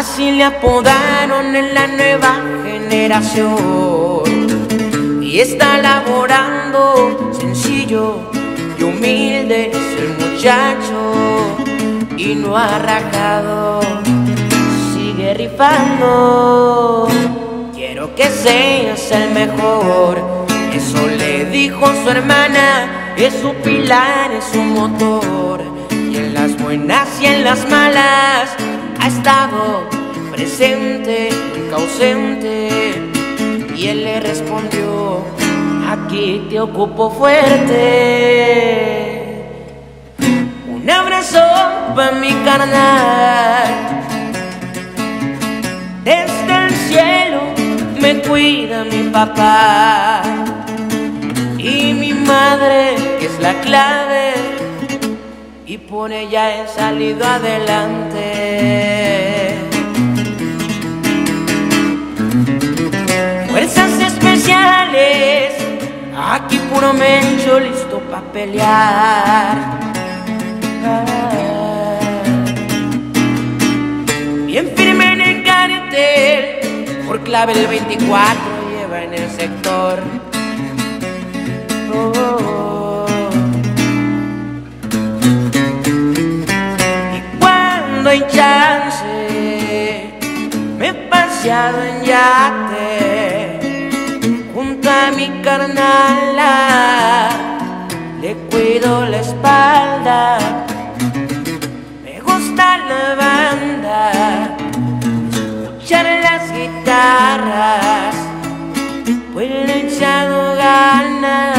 Así le apodaron en la nueva generación. Y está laborando sencillo y humilde es el muchacho. Y no ha rajado, sigue rifando. Quiero que seas el mejor, eso le dijo su hermana. Es su pilar, es su motor, y en las buenas y en las malas ha estado presente, nunca ausente. Y él le respondió: aquí te ocupo fuerte. Un abrazo pa' mi carnal, desde el cielo me cuida mi papá. Y mi madre, que es la clave, y por ella he salido adelante. Fuerzas especiales, aquí puro mencho listo pa' pelear. Bien firme en el cartel, por clave el 24 lleva en el sector. Y cuando hay chance, me he paseado en yate junto a mi carnala, le cuido la espalda. Me gusta la banda, escuchar las guitarras, pues le he echado ganas.